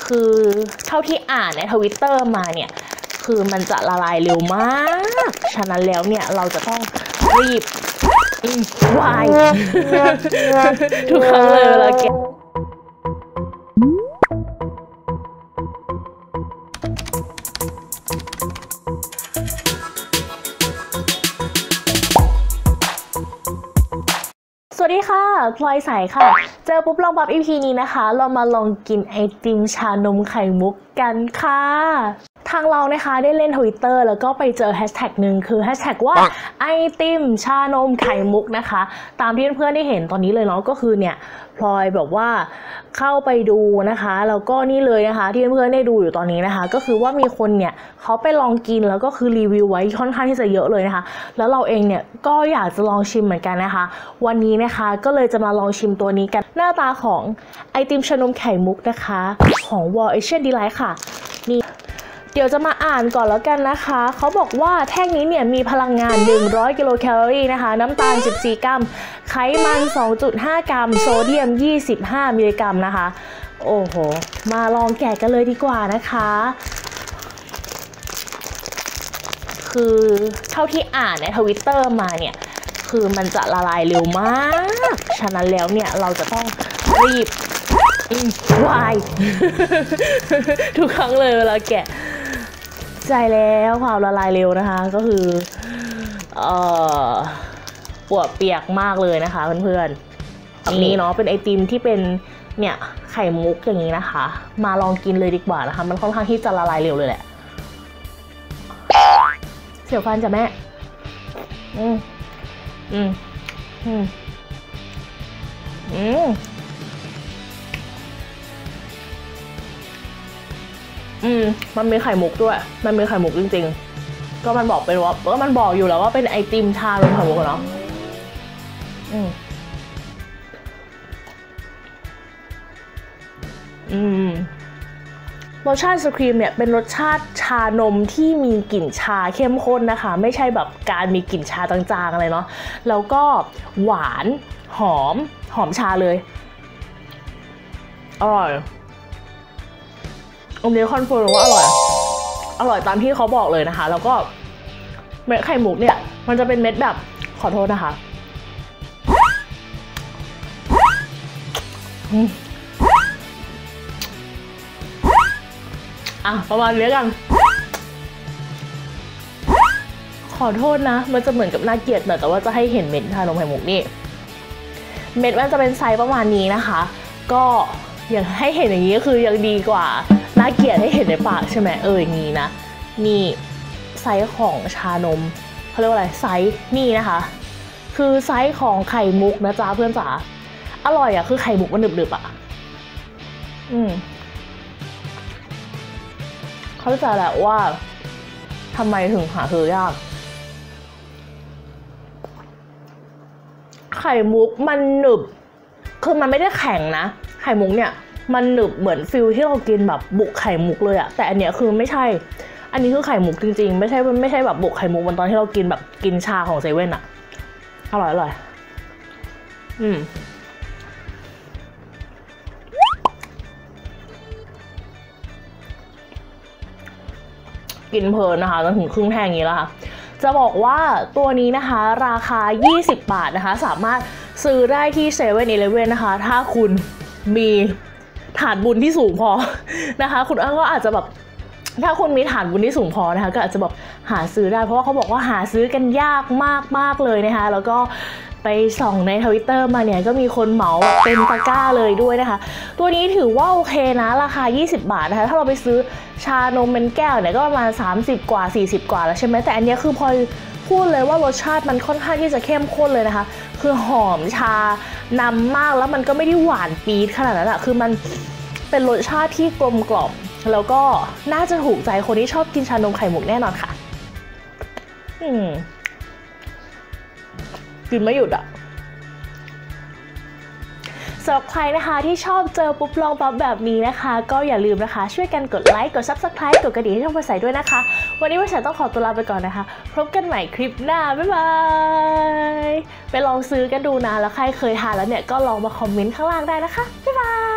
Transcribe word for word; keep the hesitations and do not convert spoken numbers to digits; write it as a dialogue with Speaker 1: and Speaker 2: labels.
Speaker 1: คือเท่าที่อ่านในทวิตเตอร์มาเนี่ยคือมันจะละลายเร็วมากฉะนั้นแล้วเนี่ยเราจะต้องรีบวายทุกครั้งเลยเวลาแกะสวัสดีค่ะพลอยใสค่ะเจอปุ๊บลองปั๊บ อี พี นี้นะคะเรามาลองกินไอติมชานมไข่มุกกันค่ะทางเรานะคะได้เล่น ทวิตเตอร์ แล้วก็ไปเจอแฮชแท็กหนึ่งคือแฮชแท็กว่าไอติมชานมไข่มุกนะคะตามที่เพื่อนๆได้เห็นตอนนี้เลยเนาะก็คือเนี่ยพลอยแบบว่าเข้าไปดูนะคะแล้วก็นี่เลยนะคะที่เพื่อนๆได้ดูอยู่ตอนนี้นะคะก็คือว่ามีคนเนี่ยเขาไปลองกินแล้วก็คือรีวิวไว้ค่อนข้างที่จะเยอะเลยนะคะแล้วเราเองเนี่ยก็อยากจะลองชิมเหมือนกันนะคะวันนี้นะคะก็เลยจะมาลองชิมตัวนี้กันหน้าตาของไอติมชานมไข่มุกนะคะของ World Asian Delight ค่ะนี่เดี๋ยวจะมาอ่านก่อนแล้วกันนะคะเขาบอกว่าแท่งนี้เนี่ยมีพลังงานหนึ่งร้อยกิโลแคลอรี่นะคะน้ำตาลสิบสี่กรัมไขมัน สองจุดห้ากรัมโซเดียมยี่สิบห้ามิลลิกรัมนะคะโอ้โหมาลองแกะกันเลยดีกว่านะคะคือเท่าที่อ่านในทวิตเตอร์มาเนี่ยคือมันจะละลายเร็วมากฉะนั้นแล้วเนี่ยเราจะต้องรีบวายทุกครั้งเลยเวลาแกะใจแล้วความละลายเร็วนะคะก็คือเอ่อปวดเปียกมากเลยนะคะเพื่อนๆอันนี้เนาะเป็นไอติมที่เป็นเนี่ยไข่มุกอย่างนี้นะคะมาลองกินเลยดีกว่านะคะมันค่อนข้างที่จะละลายเร็วเลยแหละเสียวฟันจ้ะแม่อืมอืมอืมอืมอืมมันมีไข่มุกด้วยมันมีไข่มุกจริงๆก็มันบอกเป็นว่าก็มันบอกอยู่แล้วว่าเป็นไอติมชานมไข่มุกเนาะอืมอืมรสชาติไอศครีมเนี่ยเป็นรสชาติชานมที่มีกลิ่นชาเข้มข้นนะคะไม่ใช่แบบการมีกลิ่นชาจางๆอะไรเนาะแล้วก็หวานหอมหอมชาเลยอร่อยอันนี้คอนเฟิร์มว่าอร่อยอร่อยตามที่เขาบอกเลยนะคะแล้วก็เม็ดไข่มุกเนี่ยมันจะเป็นเม็ดแบบขอโทษนะคะอ่ะประมาณนี้กันขอโทษนะมันจะเหมือนกับน่าเกลียดแต่ว่าจะให้เห็นเม็ดชานมไข่มุกนี่เม็ดมันจะเป็นไซส์ประมาณนี้นะคะก็อย่างให้เห็นอย่างนี้ก็คือยังดีกว่าน่าเกลียดให้เห็นในปากใช่ไหมเอออย่างนี้นะนี่ไซส์ของชานมเขาเรียกว่าอะไรไซส์นี่นะคะคือไซส์ของไข่มุกนะจ๊ะเพื่อนจ๋าอร่อยอ่ะคือไข่มุกมันหนึบๆอ่ะอืมเข้าใจแหละว่าทำไมถึงหาซื้อยากไข่มุกมันหนึบคือมันไม่ได้แข็งนะไข่มุกเนี่ยมันหนึบเหมือนฟิลที่เรากินแบบบุกไข่มุกเลยอะแต่อันเนี้ยคือไม่ใช่อันนี้คือไข่มุกจริงๆไม่ใช่ไม่ใช่แบบบุกไข่มุกเหมือนตอนที่เรากินแบบกินชาของเซเว่นอะอร่อยอร่อยอืมกินเพลินนะคะจนถึงครึ่งแท่งนี้แล้วค่ะจะบอกว่าตัวนี้นะคะราคายี่สิบบาทนะคะสามารถซื้อได้ที่เซเว่นอีเลฟเว่นนะคะถ้าคุณมีฐานบุญที่สูงพอนะคะคุณก็อาจจะแบบถ้าคุณมีฐานบุญที่สูงพอนะคะก็อาจจะแบบหาซื้อได้เพราะว่าเขาบอกว่าหาซื้อกันยากมากๆเลยนะคะแล้วก็ไปส่องในทวิตเตอร์มาเนี่ยก็มีคนเหมาเป็นตะกร้าเลยด้วยนะคะตัวนี้ถือว่าโอเคนะราคายี่สิบบาทนะคะถ้าเราไปซื้อชานมเป็นแก้วเนี่ยก็ประมาณสามสิบกว่าสี่สิบกว่าแล้วใช่ไหมแต่อันนี้คือพอพูดเลยว่ารสชาติมันค่อนข้างที่จะเข้มข้นเลยนะคะคือหอมชานำมากแล้วมันก็ไม่ได้หวานปี๊ดขนาดนั้นอะคือมันเป็นรสชาติที่กลมกล่อมแล้วก็น่าจะถูกใจคนที่ชอบกินชานมไข่มุกแน่นอนค่ะอืมกินไม่หยุดอะสำหรับใครนะคะที่ชอบเจอปุ๊บลองปั๊บแบบนี้นะคะก็อย่าลืมนะคะช่วยกันกดไลค์กด ซับสไครบ์ กดกระดิ่งให้ช่องพลอยใสด้วยนะคะวันนี้พลอยใสต้องขอตัวลาไปก่อนนะคะพบกันใหม่คลิปหน้าบ๊ายบายไปลองซื้อกันดูนะแล้วใครเคยทานแล้วเนี่ยก็ลองมาคอมเมนต์ข้างล่างได้นะคะบ๊ายบาย